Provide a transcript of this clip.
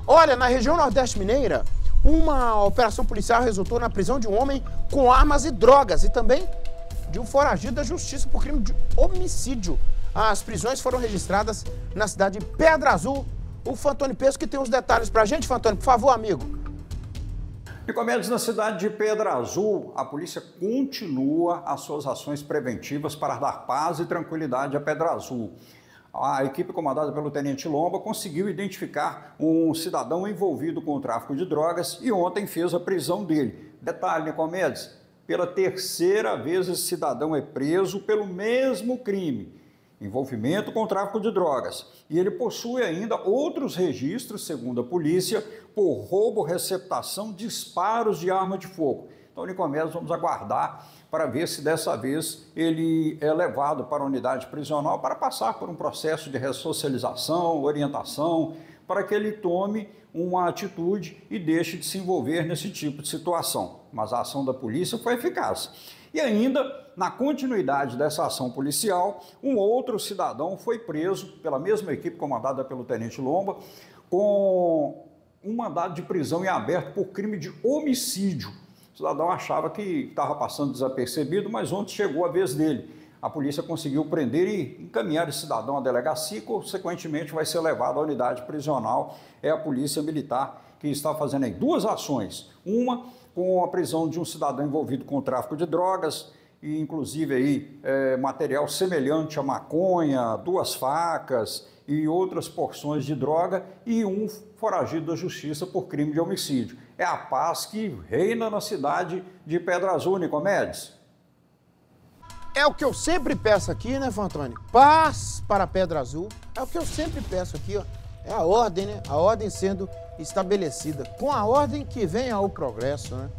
Olha, na região Nordeste Mineira, uma operação policial resultou na prisão de um homem com armas e drogas e também de um foragido da justiça por crime de homicídio. As prisões foram registradas na cidade de Pedra Azul. O Fantoni Pesco que tem os detalhes pra gente. Fantoni, por favor, amigo. Nicomedes, na cidade de Pedra Azul, a polícia continua as suas ações preventivas para dar paz e tranquilidade a Pedra Azul. A equipe comandada pelo Tenente Lomba conseguiu identificar um cidadão envolvido com o tráfico de drogas e ontem fez a prisão dele. Detalhe, Nicomedes, pela terceira vez esse cidadão é preso pelo mesmo crime, envolvimento com o tráfico de drogas. E ele possui ainda outros registros, segundo a polícia, por roubo, receptação, disparos de arma de fogo. Então, Nicomedes, vamos aguardar para ver se dessa vez ele é levado para a unidade prisional para passar por um processo de ressocialização, orientação, para que ele tome uma atitude e deixe de se envolver nesse tipo de situação. Mas a ação da polícia foi eficaz. E ainda, na continuidade dessa ação policial, um outro cidadão foi preso pela mesma equipe comandada pelo Tenente Lomba, com um mandado de prisão em aberto por crime de homicídio. O cidadão achava que estava passando desapercebido, mas ontem chegou a vez dele. A polícia conseguiu prender e encaminhar esse cidadão à delegacia, e consequentemente vai ser levado à unidade prisional. É a polícia militar que está fazendo aí duas ações. Uma com a prisão de um cidadão envolvido com o tráfico de drogas, e inclusive aí material semelhante a maconha, 2 facas e outras porções de droga, e um foragido da justiça por crime de homicídio. É a paz que reina na cidade de Pedra Azul, Nicomedes. É o que eu sempre peço aqui, né, Fantoni? Paz para Pedra Azul. É o que eu sempre peço aqui, ó. É a ordem, né? A ordem sendo estabelecida. Com a ordem que venha o progresso, né?